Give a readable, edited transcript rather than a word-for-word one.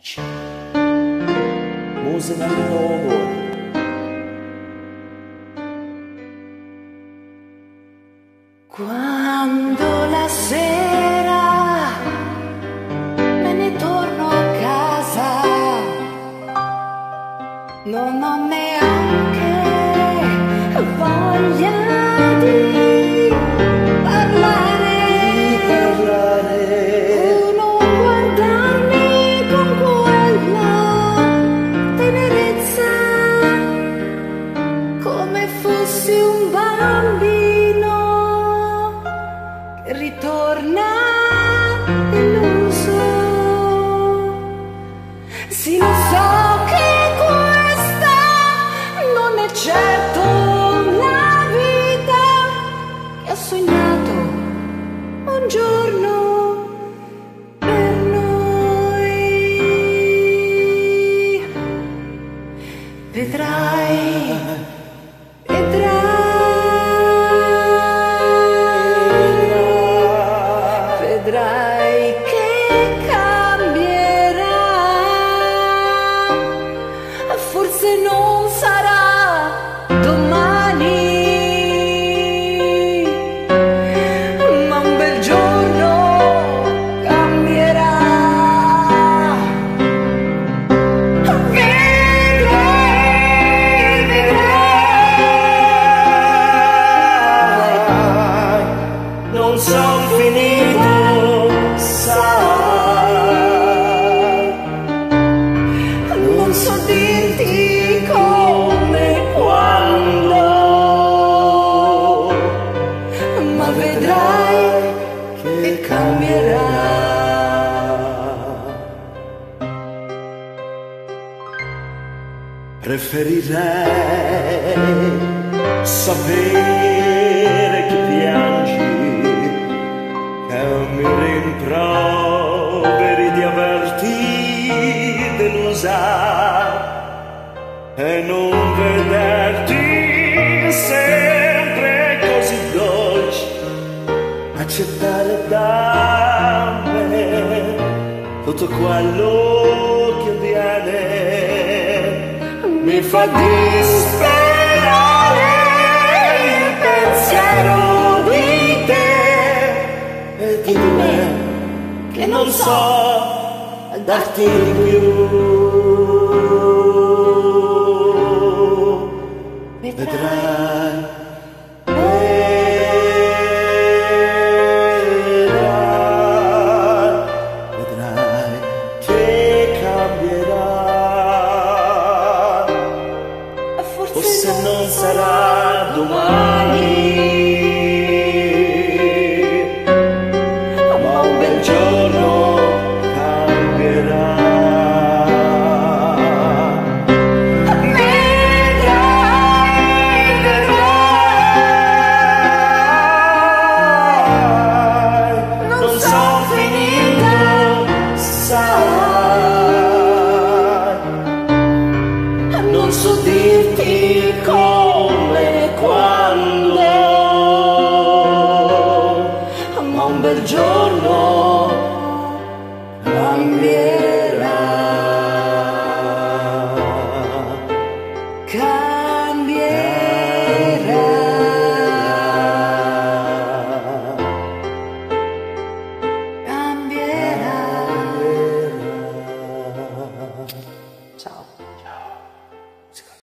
Musica di nuovo. Quando la sera me ne torno a casa, non ho neanche voglia di parlare, o non guardarmi con quella tenerezza, come fossi un bambino che ritorna illuso. Sì, lo so che questa non è certo la vita che ho sognato un giorno per noi. Vedrai, vedrai che cambierà. Forse non sarà domani, ma un bel giorno cambierà. Vedrai, Non son finito, sai. non so dirti come, quando, ma vedrai che cambierà. Preferirei sapere che piangi, che mi rimproveri di averti delusa e non vederti sempre così dolce, accettare da me tutto quello che avviene. Mi fa disperare il pensiero di te e di me, che non so darti di più. Vedrai, vedrai che cambierà. Forse non sarà domani, ma un bel giorno cambierà. Vedrai, non son finito, sai. Non so dirti come, quando, ma un bel giorno cambierà. Cambierà. Cambierà. Ciao.